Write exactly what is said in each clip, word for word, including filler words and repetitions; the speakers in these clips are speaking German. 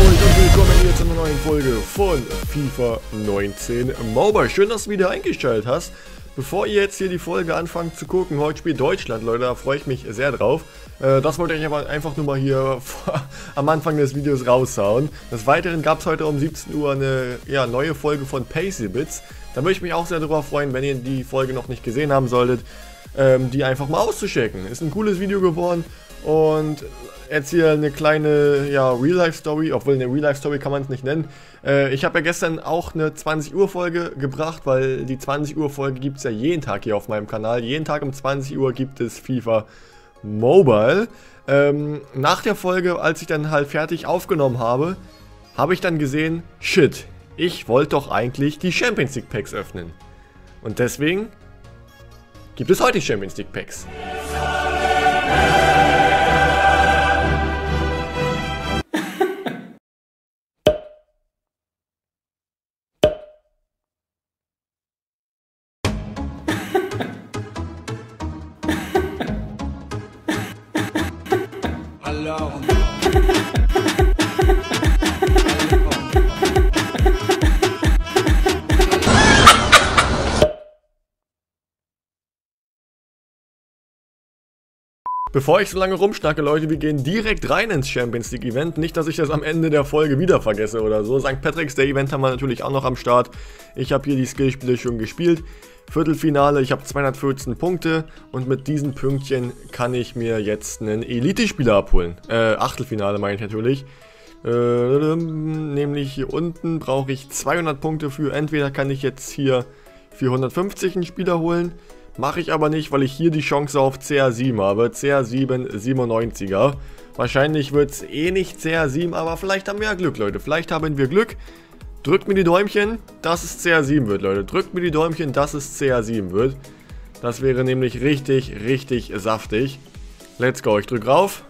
und willkommen hier zu einer neuen Folge von FIFA neunzehn Mobile. Schön, dass du wieder eingeschaltet hast. Bevor ihr jetzt hier die Folge anfangt zu gucken, heute spielt Deutschland, Leute, da freue ich mich sehr drauf. Äh, das wollte ich aber einfach nur mal hier vor, am Anfang des Videos raushauen. Des Weiteren gab es heute um siebzehn Uhr eine ja, neue Folge von PaceyBits. Da würde ich mich auch sehr darüber freuen, wenn ihr die Folge noch nicht gesehen haben solltet, ähm, die einfach mal auszuchecken. Ist ein cooles Video geworden und jetzt hier eine kleine ja, Real-Life-Story, obwohl eine Real-Life-Story kann man es nicht nennen. Äh, ich habe ja gestern auch eine zwanzig Uhr Folge gebracht, weil die zwanzig Uhr Folge gibt es ja jeden Tag hier auf meinem Kanal. Jeden Tag um zwanzig Uhr gibt es FIFA Mobile. Ähm, nach der Folge, als ich dann halt fertig aufgenommen habe, habe ich dann gesehen, shit, ich wollte doch eigentlich die Champions League Packs öffnen. Und deswegen gibt es heute die Champions League Packs. Bevor ich so lange rumschnacke, Leute, wir gehen direkt rein ins Champions League Event. Nicht, dass ich das am Ende der Folge wieder vergesse oder so. Sankt Patrick's Day Event haben wir natürlich auch noch am Start. Ich habe hier die Skillspiele schon gespielt. Viertelfinale, ich habe zweihundertvierzehn Punkte und mit diesen Pünktchen kann ich mir jetzt einen Elite-Spieler abholen. Äh, Achtelfinale meine ich natürlich. Äh, nämlich hier unten brauche ich zweihundert Punkte für. Entweder kann ich jetzt hier für hundertfünfzig einen Spieler holen. Mache ich aber nicht, weil ich hier die Chance auf C R sieben habe. C R sieben siebenundneunziger. Wahrscheinlich wird es eh nicht C R sieben, aber vielleicht haben wir ja Glück, Leute. Vielleicht haben wir Glück. Drückt mir die Däumchen, dass es C R sieben wird, Leute. Drückt mir die Däumchen, dass es C R sieben wird. Das wäre nämlich richtig, richtig saftig. Let's go. Ich drücke rauf.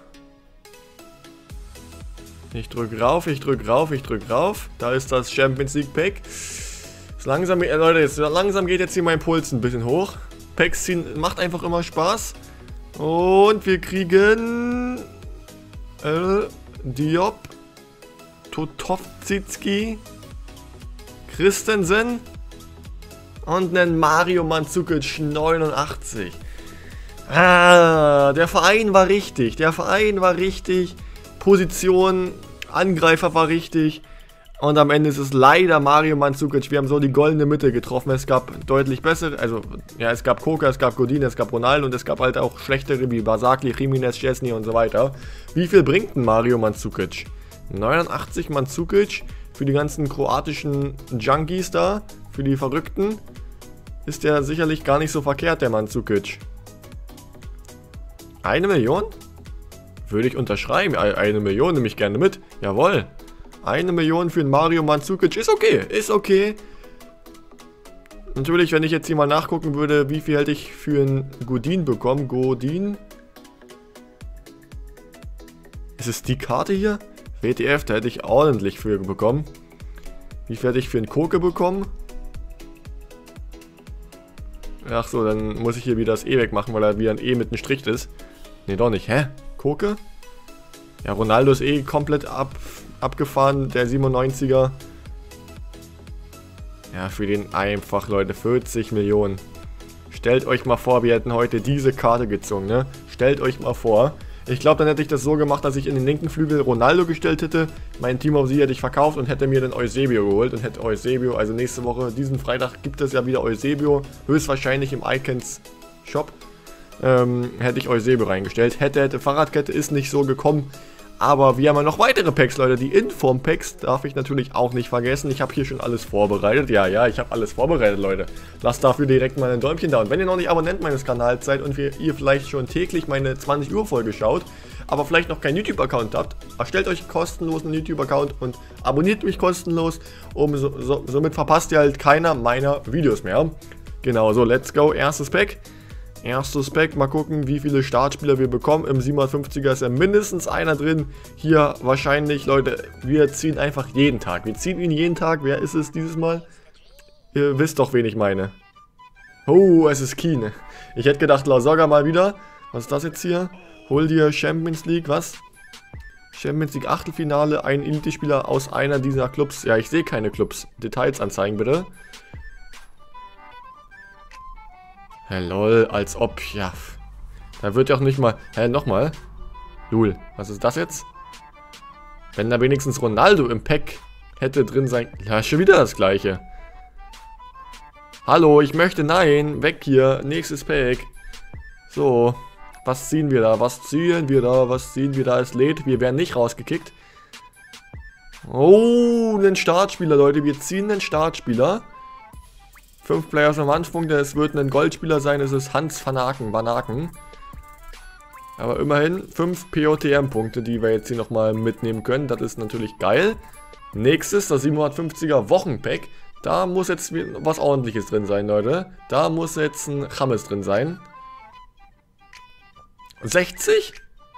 Ich drücke rauf, ich drücke rauf, ich drücke rauf. Da ist das Champions League Pack. Langsam, äh, Leute, jetzt, langsam geht jetzt hier mein Puls ein bisschen hoch. Packs ziehen macht einfach immer Spaß. Und wir kriegen äh, Diop, Totovcicki, Christensen und einen Mario Mandzukic neunundachtzig. Ah, der Verein war richtig. Der Verein war richtig. Position, Angreifer war richtig. Und am Ende ist es leider Mario Mandzukic. Wir haben so die goldene Mitte getroffen. Es gab deutlich bessere, also ja, es gab Coca, es gab Godin, es gab Ronaldo und es gab halt auch schlechtere wie Basakli, Jimenez, Szczesny und so weiter. Wie viel bringt ein Mario Mandzukic? neunundachtzig Mandzukic für die ganzen kroatischen Junkies da, für die Verrückten, ist der sicherlich gar nicht so verkehrt, der Mandzukic. Eine Million? Würde ich unterschreiben. Eine Million nehme ich gerne mit. Jawohl. Eine Million für einen Mario Mandzukic ist okay, ist okay. Natürlich, wenn ich jetzt hier mal nachgucken würde, wie viel hätte ich für einen Godin bekommen. Godin. Ist es die Karte hier? W T F, da hätte ich ordentlich für bekommen. Wie viel hätte ich für einen Koke bekommen? Ach so, dann muss ich hier wieder das E wegmachen, weil er wieder ein E mit einem Strich ist. Ne, doch nicht. Hä? Koke? Ja, Ronaldo ist eh komplett ab... abgefahren, der siebenundneunziger. Ja, für den einfach, Leute, vierzig Millionen. Stellt euch mal vor, wir hätten heute diese Karte gezogen, ne? Stellt euch mal vor. Ich glaube, dann hätte ich das so gemacht, dass ich in den linken Flügel Ronaldo gestellt hätte. Mein Team of the Year hätte ich verkauft und hätte mir dann Eusebio geholt. Und hätte Eusebio, also nächste Woche, diesen Freitag gibt es ja wieder Eusebio. Höchstwahrscheinlich im Icons Shop. Ähm, hätte ich Eusebio reingestellt. Hätte, hätte, Fahrradkette ist nicht so gekommen. Aber wir haben ja noch weitere Packs, Leute. Die Inform-Packs darf ich natürlich auch nicht vergessen. Ich habe hier schon alles vorbereitet. Ja, ja, ich habe alles vorbereitet, Leute. Lasst dafür direkt mal ein Däumchen da. Und wenn ihr noch nicht Abonnent meines Kanals seid und ihr vielleicht schon täglich meine zwanzig Uhr Folge schaut, aber vielleicht noch keinen YouTube-Account habt, erstellt euch kostenlos einen YouTube-Account und abonniert mich kostenlos. Um so, so, somit verpasst ihr halt keiner meiner Videos mehr. Genau, so, let's go. Erstes Pack. Erstes Pack, mal gucken, wie viele Startspieler wir bekommen. Im siebenhundertfünfziger ist ja mindestens einer drin. Hier wahrscheinlich, Leute, wir ziehen einfach jeden Tag. Wir ziehen ihn jeden Tag. Wer ist es dieses Mal? Ihr wisst doch, wen ich meine. Oh, es ist Keane. Ich hätte gedacht, Lasogga mal wieder. Was ist das jetzt hier? Hol dir Champions League, was? Champions League Achtelfinale, ein Elite-Spieler aus einer dieser Clubs. Ja, ich sehe keine Clubs. Details anzeigen, bitte. Hä, lol, als ob, ja. Da wird ja auch nicht mal... Hä, nochmal? Lul, was ist das jetzt? Wenn da wenigstens Ronaldo im Pack hätte drin sein... Ja, schon wieder das Gleiche. Hallo, ich möchte... Nein, weg hier. Nächstes Pack. So, was ziehen wir da? Was ziehen wir da? Was ziehen wir da? Es lädt. Wir werden nicht rausgekickt. Oh, einen Startspieler, Leute. Wir ziehen einen Startspieler. Fünf Players am Anfang. Es wird ein Goldspieler sein. Es ist Hans van Aken. Van Aken. Aber immerhin fünf P O T M-Punkte, die wir jetzt hier nochmal mitnehmen können. Das ist natürlich geil. Nächstes, das siebenhundertfünfziger Wochenpack. Da muss jetzt was Ordentliches drin sein, Leute. Da muss jetzt ein James drin sein. sechzig?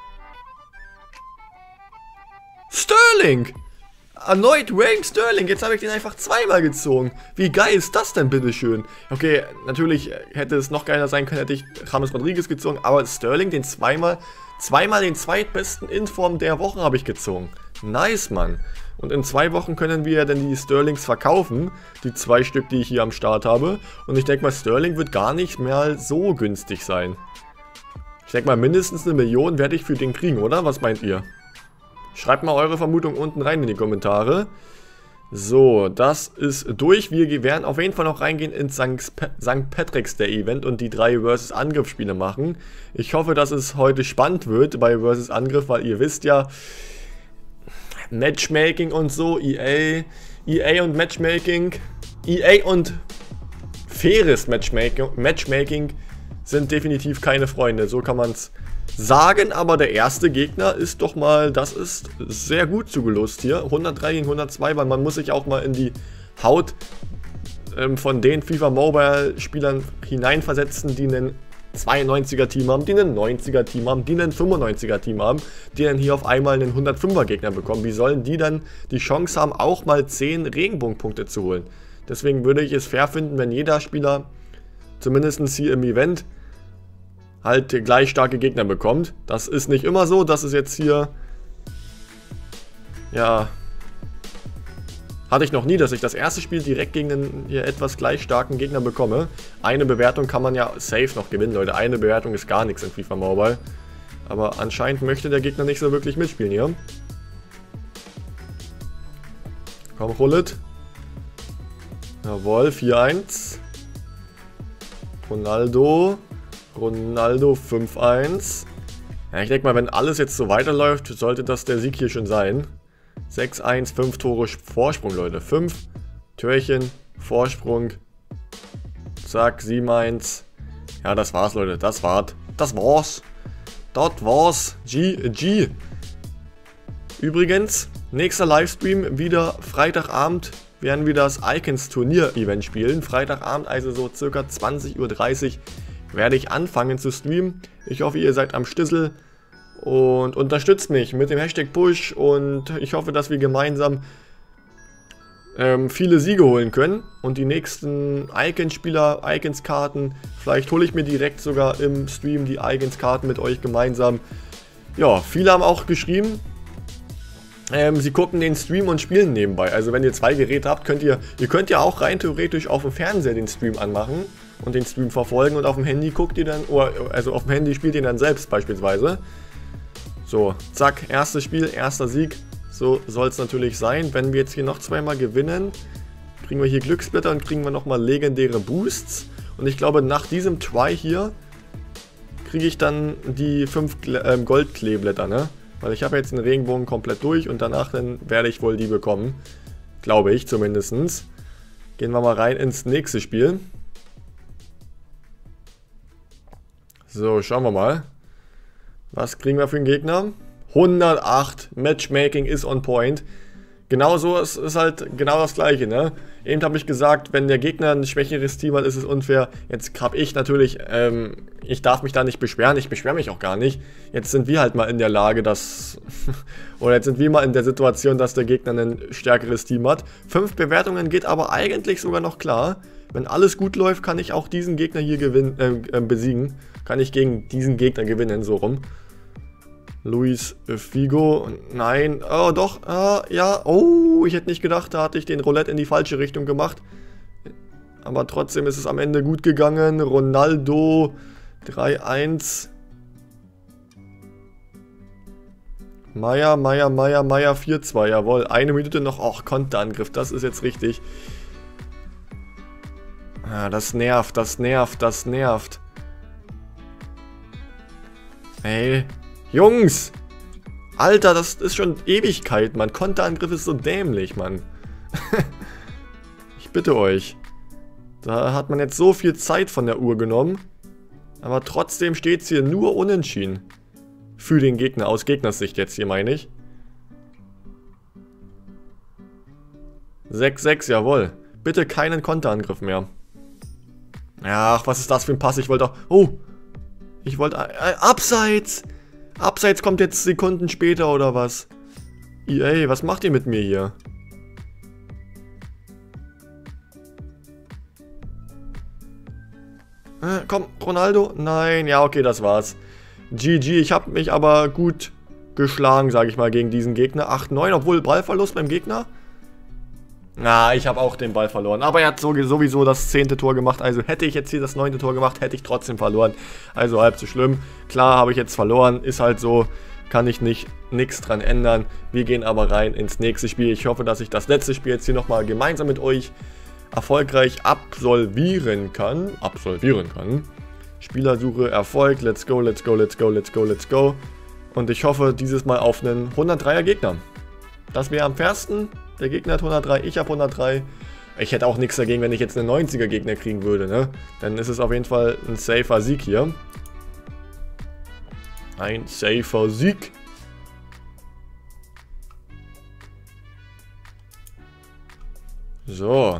Sterling! Erneut Raheem Sterling. Jetzt habe ich den einfach zweimal gezogen. Wie geil ist das denn, bitteschön? Okay, natürlich hätte es noch geiler sein können, hätte ich James Rodriguez gezogen. Aber Sterling, den zweimal, zweimal den zweitbesten in Form der Woche habe ich gezogen. Nice, Mann. Und in zwei Wochen können wir dann die Sterlings verkaufen. Die zwei Stück, die ich hier am Start habe. Und ich denke mal, Sterling wird gar nicht mehr so günstig sein. Ich denke mal, mindestens eine Million werde ich für den kriegen, oder? Was meint ihr? Schreibt mal eure Vermutung unten rein in die Kommentare. So, das ist durch. Wir werden auf jeden Fall noch reingehen ins Sankt Patrick's Day Event und die drei versus. Angriff-Spiele machen. Ich hoffe, dass es heute spannend wird bei versus. Angriff, weil ihr wisst ja, Matchmaking und so, E A, E A und Matchmaking, E A und faires Matchmaking, Matchmaking sind definitiv keine Freunde, so kann man es sagen, aber der erste Gegner ist doch mal, das ist sehr gut zugelost hier, hundertdrei gegen hundertzwei, weil man muss sich auch mal in die Haut ähm, von den FIFA Mobile Spielern hineinversetzen, die einen zweiundneunziger Team haben, die einen neunziger Team haben, die einen fünfundneunziger Team haben, die dann hier auf einmal einen hundertfünfer Gegner bekommen. Wie sollen die dann die Chance haben, auch mal zehn Regenbogenpunkte zu holen? Deswegen würde ich es fair finden, wenn jeder Spieler, zumindest hier im Event, halt gleich starke Gegner bekommt. Das ist nicht immer so, das ist jetzt hier, ja, hatte ich noch nie, dass ich das erste Spiel direkt gegen einen hier etwas gleich starken Gegner bekomme. Eine Bewertung kann man ja safe noch gewinnen, Leute. Eine Bewertung ist gar nichts in FIFA Mobile. Aber anscheinend möchte der Gegner nicht so wirklich mitspielen hier. Komm, Rullet. Jawohl, vier eins. Ronaldo. Ronaldo fünf eins. Ja, ich denke mal, wenn alles jetzt so weiterläuft, sollte das der Sieg hier schon sein. sechs eins, fünf Tore Vorsprung, Leute. fünf Türchen, Vorsprung. Zack, sieben eins. Ja, das war's, Leute. Das war's. Das war's. Das war's. G, G. Übrigens, nächster Livestream wieder Freitagabend. Werden wir das Icons Turnier Event spielen. Freitagabend, also so circa zwanzig Uhr dreißig, werde ich anfangen zu streamen. Ich hoffe, ihr seid am Stissel. Und unterstützt mich mit dem Hashtag Push und ich hoffe, dass wir gemeinsam ähm, viele Siege holen können. Und die nächsten Icons-Spieler, Icons-Karten, vielleicht hole ich mir direkt sogar im Stream die Icons-Karten mit euch gemeinsam. Ja, viele haben auch geschrieben, ähm, sie gucken den Stream und spielen nebenbei. Also wenn ihr zwei Geräte habt, könnt ihr, ihr könnt ja auch rein theoretisch auf dem Fernseher den Stream anmachen und den Stream verfolgen und auf dem Handy guckt ihr dann, oder, also auf dem Handy spielt ihr dann selbst beispielsweise. So, zack, erstes Spiel, erster Sieg. So soll es natürlich sein. Wenn wir jetzt hier noch zweimal gewinnen, kriegen wir hier Glückssplitter und kriegen wir nochmal legendäre Boosts. Und ich glaube, nach diesem Try hier kriege ich dann die fünf äh, Goldkleeblätter, ne? Weil ich habe jetzt den Regenbogen komplett durch und danach dann werde ich wohl die bekommen. Glaube ich zumindest. Gehen wir mal rein ins nächste Spiel. So, schauen wir mal. Was kriegen wir für einen Gegner? hundertacht. Matchmaking ist on point. Genauso ist, ist halt genau das gleiche, ne? Eben habe ich gesagt, wenn der Gegner ein schwächeres Team hat, ist es unfair. Jetzt habe ich natürlich, ähm, ich darf mich da nicht beschweren. Ich beschwere mich auch gar nicht. Jetzt sind wir halt mal in der Lage, dass, oder jetzt sind wir mal in der Situation, dass der Gegner ein stärkeres Team hat. Fünf Bewertungen geht aber eigentlich sogar noch klar. Wenn alles gut läuft, kann ich auch diesen Gegner hier gewinnen, äh, äh, besiegen. Kann ich gegen diesen Gegner gewinnen, so rum. Luis Figo. Nein. Oh, doch. Ah, ja. Oh, ich hätte nicht gedacht, da hatte ich den Roulette in die falsche Richtung gemacht. Aber trotzdem ist es am Ende gut gegangen. Ronaldo. drei eins. Meier, Meier, Meier, Meier. vier zwei. Jawohl. Eine Minute noch. Och, Konterangriff. Das ist jetzt richtig. Ah, das nervt. Das nervt. Das nervt. Ey. Jungs! Alter, das ist schon Ewigkeit, Mann. Konterangriff ist so dämlich, Mann. Ich bitte euch. Da hat man jetzt so viel Zeit von der Uhr genommen. Aber trotzdem steht es hier nur unentschieden. Für den Gegner, aus Gegnersicht jetzt hier, meine ich. sechs sechs, jawohl. Bitte keinen Konterangriff mehr. Ach, was ist das für ein Pass? Ich wollte doch... Oh! Ich wollte... Äh, Abseits! Abseits kommt jetzt Sekunden später oder was? E A, was macht ihr mit mir hier? Äh, komm, Ronaldo? Nein, ja, okay, das war's. G G, ich habe mich aber gut geschlagen, sage ich mal, gegen diesen Gegner. acht neun, obwohl Ballverlust beim Gegner. Na, ich habe auch den Ball verloren. Aber er hat sowieso das zehnte Tor gemacht. Also hätte ich jetzt hier das neunte Tor gemacht, hätte ich trotzdem verloren. Also halb so schlimm. Klar habe ich jetzt verloren. Ist halt so. Kann ich nicht nichts dran ändern. Wir gehen aber rein ins nächste Spiel. Ich hoffe, dass ich das letzte Spiel jetzt hier nochmal gemeinsam mit euch erfolgreich absolvieren kann. Absolvieren kann. Spielersuche Erfolg. Let's go, let's go, let's go, let's go, let's go. Und ich hoffe dieses Mal auf einen hundertdreier Gegner. Das wäre am fairsten. Der Gegner hat hundertdrei, ich habe hundertdrei. Ich hätte auch nichts dagegen, wenn ich jetzt einen neunziger Gegner kriegen würde, ne? Dann ist es auf jeden Fall ein safer Sieg hier. Ein safer Sieg. So.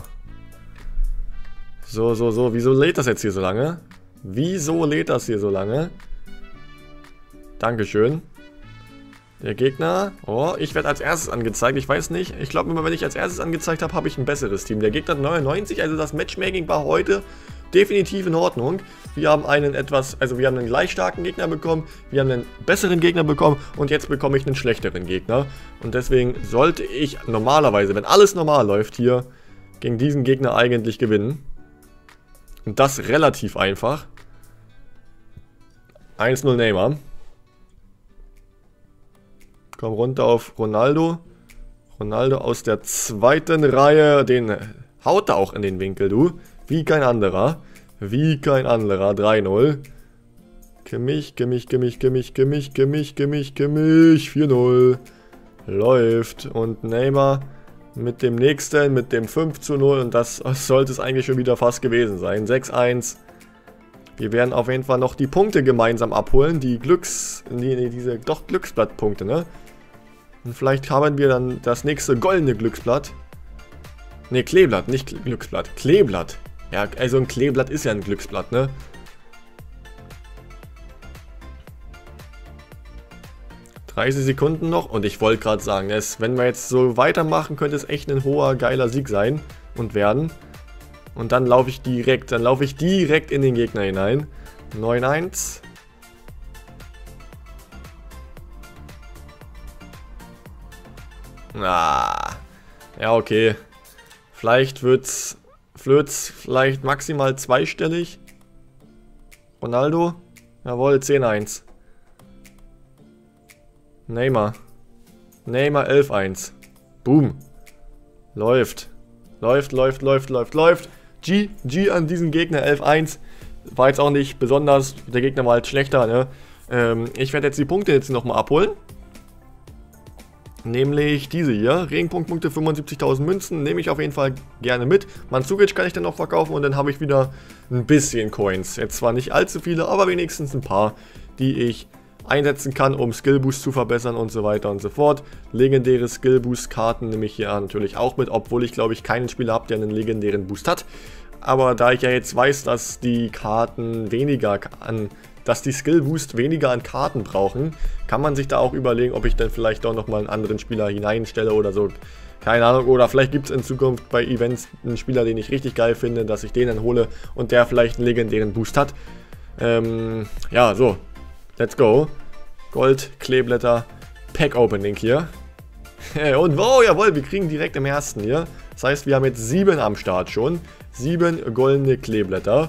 So, so, so. Wieso lädt das jetzt hier so lange? Wieso lädt das hier so lange? Dankeschön. Der Gegner, oh, ich werde als erstes angezeigt, ich weiß nicht, ich glaube immer, wenn ich als erstes angezeigt habe, habe ich ein besseres Team. Der Gegner hat neunundneunzig, also das Matchmaking war heute definitiv in Ordnung. Wir haben einen etwas, also wir haben einen gleich starken Gegner bekommen, wir haben einen besseren Gegner bekommen und jetzt bekomme ich einen schlechteren Gegner. Und deswegen sollte ich normalerweise, wenn alles normal läuft hier, gegen diesen Gegner eigentlich gewinnen. Und das relativ einfach. eins null Neymar. Komm runter auf Ronaldo. Ronaldo aus der zweiten Reihe. Den haut er auch in den Winkel, du. Wie kein anderer. Wie kein anderer. drei null. Kimmich, Kimmich, Kimmich, Kimmich, Kimmich, Kimmich, Kimmich, Kimmich. vier null. Läuft. Und Neymar mit dem nächsten, mit dem fünf zu null. Und das sollte es eigentlich schon wieder fast gewesen sein. sechs eins. Wir werden auf jeden Fall noch die Punkte gemeinsam abholen. Die Glücks... Nee, nee, diese... Doch, Glücksblattpunkte, ne? Und vielleicht haben wir dann das nächste goldene Glücksblatt. Ne, Kleeblatt, nicht Glücksblatt. Kleeblatt. Ja, also ein Kleeblatt ist ja ein Glücksblatt, ne? dreißig Sekunden noch. Und ich wollte gerade sagen, es, wenn wir jetzt so weitermachen, könnte es echt ein hoher, geiler Sieg sein und werden. Und dann laufe ich direkt, dann laufe ich direkt in den Gegner hinein. neun eins. Ah, ja, okay. Vielleicht wird's, wird's vielleicht maximal zweistellig. Ronaldo. Jawohl, zehn eins. Neymar. Neymar elf eins. Boom. Läuft. Läuft, läuft, läuft, läuft, läuft. G, G an diesen Gegner, elf eins. War jetzt auch nicht besonders, der Gegner war halt schlechter, ne? Ähm, ich werde jetzt die Punkte jetzt nochmal abholen. Nämlich diese hier, Regenpunktpunkte, fünfundsiebzigtausend Münzen, nehme ich auf jeden Fall gerne mit. Mandzukic kann ich dann noch verkaufen und dann habe ich wieder ein bisschen Coins. Jetzt zwar nicht allzu viele, aber wenigstens ein paar, die ich einsetzen kann, um Skillboost zu verbessern und so weiter und so fort. Legendäre Skillboost-Karten nehme ich hier natürlich auch mit, obwohl ich glaube ich keinen Spieler habe, der einen legendären Boost hat. Aber da ich ja jetzt weiß, dass die Karten weniger an, dass die Skillboost weniger an Karten brauchen, kann man sich da auch überlegen, ob ich dann vielleicht doch nochmal einen anderen Spieler hineinstelle oder so. Keine Ahnung, oder vielleicht gibt es in Zukunft bei Events einen Spieler, den ich richtig geil finde, dass ich den dann hole und der vielleicht einen legendären Boost hat. Ähm, ja, so. Let's go. Gold-Kleeblätter Pack-Opening hier. Und wow, jawohl, wir kriegen direkt im ersten hier. Das heißt, wir haben jetzt sieben am Start schon. Sieben goldene Kleeblätter.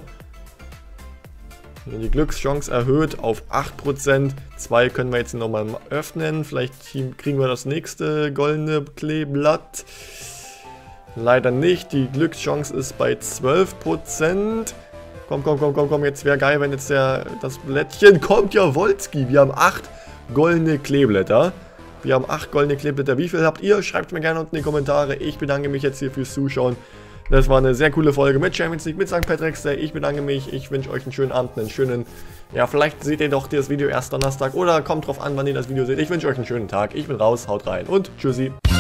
Die Glückschance erhöht auf acht Prozent. Zwei können wir jetzt nochmal öffnen. Vielleicht kriegen wir das nächste goldene Kleeblatt. Leider nicht. Die Glückschance ist bei zwölf Prozent. Komm, komm, komm, komm, komm. Jetzt wäre geil, wenn jetzt der, das Blättchen kommt. Ja, Wolski. Wir haben acht goldene Kleeblätter. Wir haben acht goldene Kleeblätter. Wie viel habt ihr? Schreibt mir gerne unten in die Kommentare. Ich bedanke mich jetzt hier fürs Zuschauen. Das war eine sehr coole Folge mit Champions League, mit Sankt Patrick's Day. Ich bedanke mich. Ich wünsche euch einen schönen Abend, einen schönen... Ja, vielleicht seht ihr doch das Video erst Donnerstag oder kommt drauf an, wann ihr das Video seht. Ich wünsche euch einen schönen Tag. Ich bin raus, haut rein und tschüssi.